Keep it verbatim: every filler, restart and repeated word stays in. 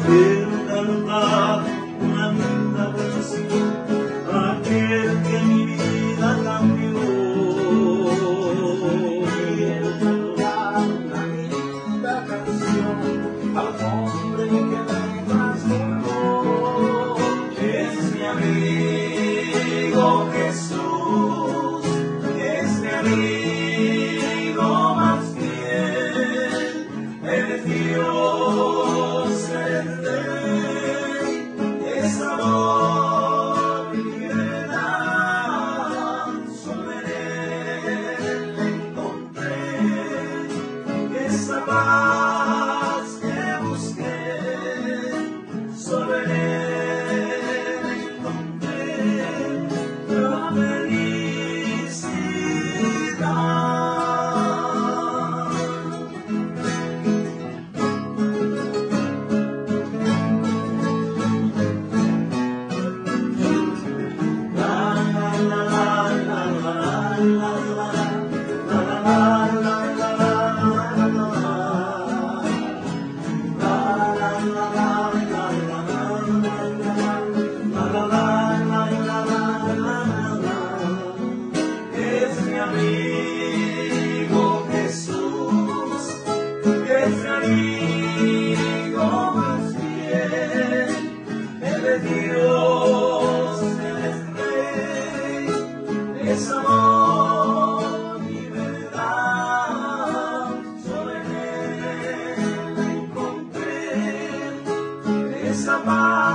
quiero cantar una linda canción a aquel que mi vida cambió. Quiero cantar una linda canción al hombre que me transformó. Es mi amigo Jesús, es mi amigo más fiel, el Dios, el Rey, es amor y verdad. Solo en Él encontré esa paz que busqué. Solo en Él encontré la felicidad. Es mi amigo Jesús, es mi amigo más fiel, Él es Dios, Él es Rey, es amor y verdad. Solo en Él encontré esa paz